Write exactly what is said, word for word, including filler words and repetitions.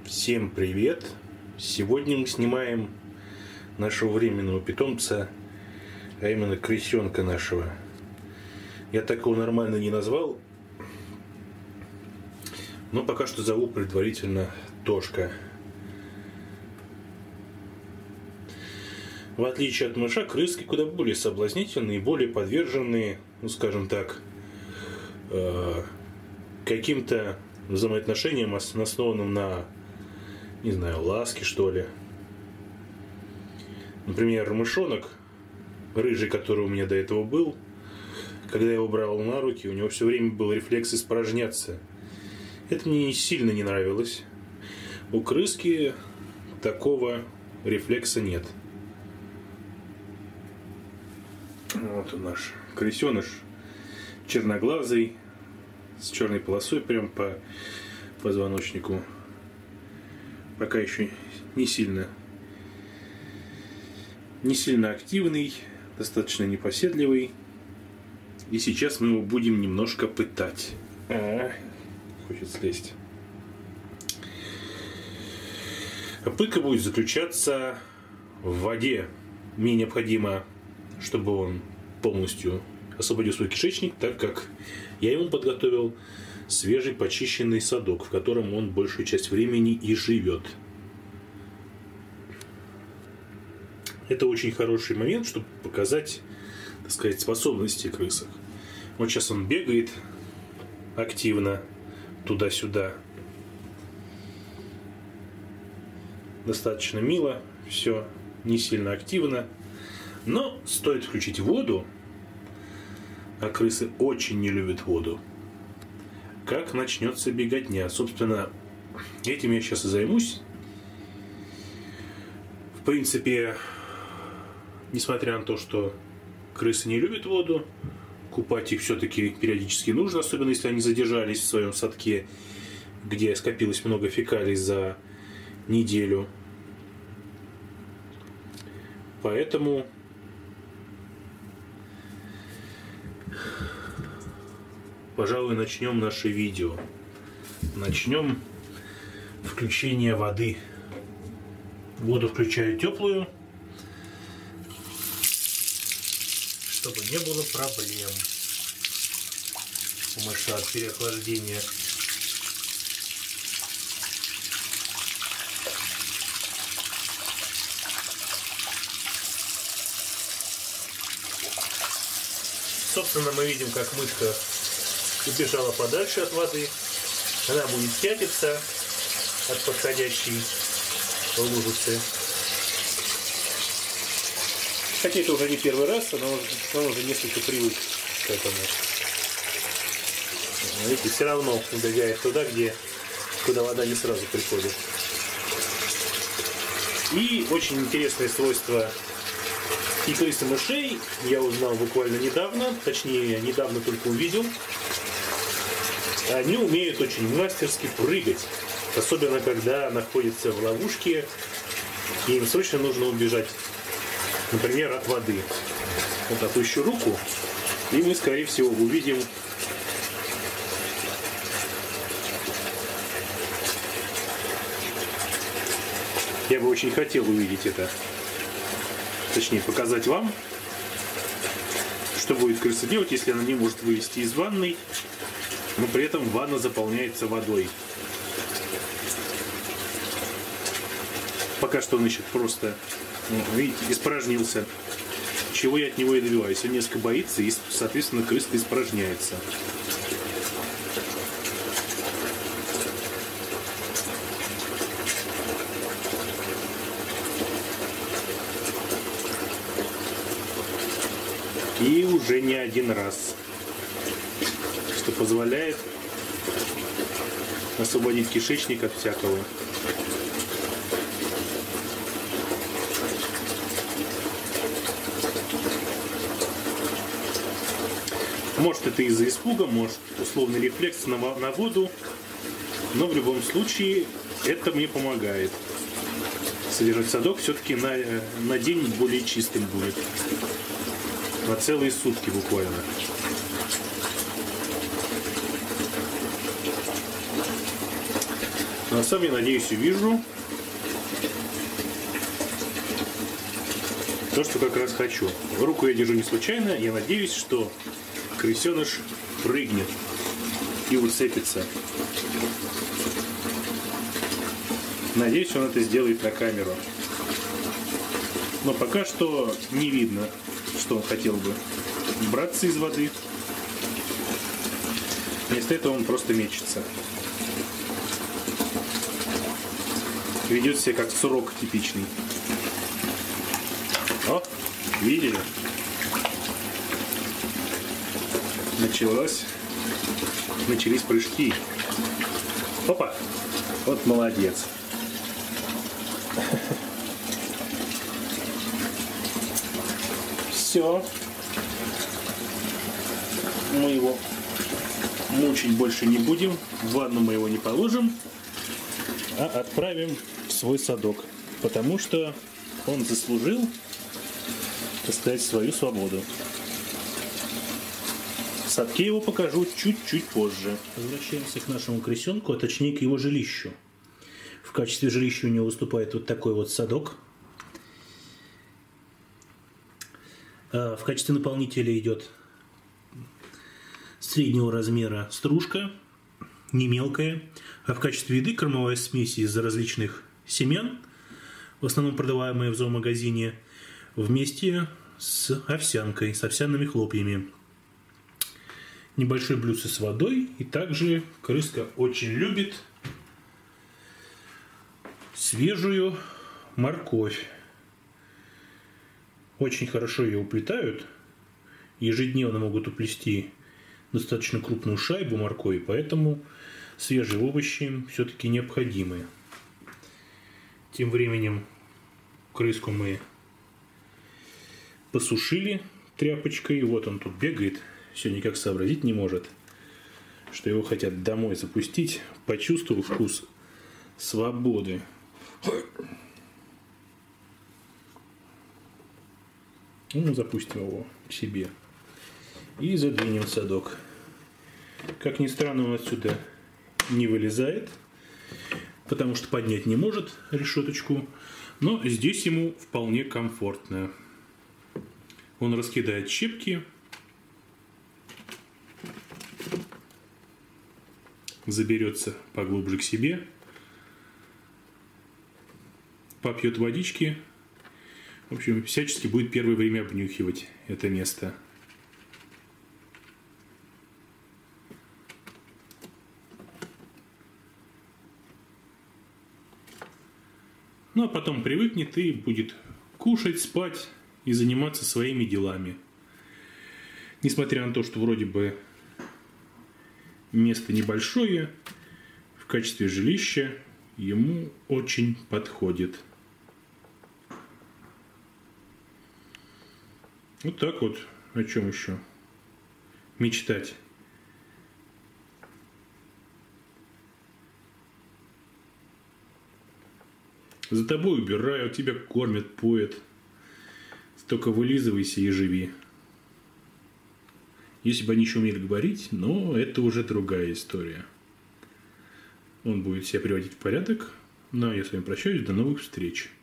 Всем привет! Сегодня мы снимаем нашего временного питомца, а именно крысенка нашего. Я такого нормально не назвал, но пока что зову предварительно Тошка. В отличие от мыша, крыски куда более соблазнительные и более подверженные, ну скажем так, э, каким-то взаимоотношениям, основанным на, не знаю, ласке, что ли. Например, мышонок, рыжий, который у меня до этого был, когда я его брал на руки, у него все время был рефлекс испражняться. Это мне сильно не нравилось. У крыски такого рефлекса нет. Вот он наш крысеныш, черноглазый, с черной полосой прям по позвоночнику. Пока еще не сильно не сильно активный, достаточно непоседливый. И сейчас мы его будем немножко пытать. А, хочет слезть. Пытка будет заключаться в воде. Мне необходимо, чтобы он полностью освободил свой кишечник, так как я ему подготовил свежий почищенный садок, в котором он большую часть времени и живет. Это очень хороший момент, чтобы показать, так сказать, способности крысок. Вот сейчас он бегает активно туда-сюда. Достаточно мило, все не сильно активно. Но стоит включить воду, а крысы очень не любят воду, как начнется беготня. Собственно, этим я сейчас и займусь. В принципе, несмотря на то, что крысы не любят воду, купать их все-таки периодически нужно, особенно если они задержались в своем садке, где скопилось много фекалий за неделю. Поэтому пожалуй, начнем наше видео. Начнем включение воды. Воду включаю теплую, чтобы не было проблем у мыша от переохлаждения. Собственно, мы видим, как мышка убежала подальше от воды. Она будет пятиться от подходящей лужицы. Хотя это уже не первый раз, она уже, она уже несколько привык к этому. Видите, все равно убегает туда, где, куда вода не сразу приходит. И очень интересное свойство и крыс, и мышей я узнал буквально недавно, точнее, недавно только увидел. Они умеют очень мастерски прыгать, особенно когда находятся в ловушке, и им срочно нужно убежать, например, от воды. Вот опущу руку, и мы, скорее всего, увидим я бы очень хотел увидеть это, точнее, показать вам, что будет крыса делать, если она не может вылезти из ванной, но при этом ванна заполняется водой. Пока что он еще просто, видите, испражнился, чего я от него и добиваюсь. Он несколько боится, и, соответственно, крыска испражняется. И уже не один раз. Что позволяет освободить кишечник от всякого. Может, это из-за испуга, может, условный рефлекс на, на воду, но в любом случае это мне помогает. Содержать садок все-таки на, на день более чистым будет. На целые сутки буквально. Но сам, я надеюсь, увижу то, что как раз хочу. Руку я держу не случайно. Я надеюсь, что крысеныш прыгнет и уцепится. Надеюсь, он это сделает на камеру. Но пока что не видно, что он хотел бы браться из воды. Вместо этого он просто мечется. Ведет себя как сурок типичный. О, видели? Началось. Начались прыжки. Опа! Вот молодец. Все. Мы его мучить больше не будем. В ванну мы его не положим, а отправим в свой садок. Потому что он заслужил, так сказать, свою свободу. В садке его покажу чуть-чуть позже. Возвращаемся к нашему крысенку, а точнее к его жилищу. В качестве жилища у него выступает вот такой вот садок. В качестве наполнителя идет среднего размера стружка, не мелкая. А в качестве еды кормовая смесь из различных семян, в основном продаваемые в зоомагазине, вместе с овсянкой, с овсяными хлопьями. Небольшой блюдце с водой. И также крыска очень любит свежую морковь. Очень хорошо ее уплетают. Ежедневно могут уплести достаточно крупную шайбу моркови, поэтому свежие овощи им все-таки необходимы. Тем временем крыску мы посушили тряпочкой. Вот он тут бегает. Все никак сообразить не может, что его хотят домой запустить. Почувствовал вкус свободы. Ну, запустим его к себе и задвинем в садок. Как ни странно, он отсюда не вылезает, потому что поднять не может решеточку, но здесь ему вполне комфортно. Он раскидает щепки, заберется поглубже к себе, попьет водички. В общем, всячески будет первое время обнюхивать это место. Ну, а потом привыкнет и будет кушать, спать и заниматься своими делами. Несмотря на то, что вроде бы место небольшое, в качестве жилища ему очень подходит. Вот так вот. О чем еще мечтать? За тобой убирают, тебя кормят, поят. Только вылизывайся и живи. Если бы они еще умели говорить, но это уже другая история. Он будет себя приводить в порядок. Ну а я с вами прощаюсь. До новых встреч.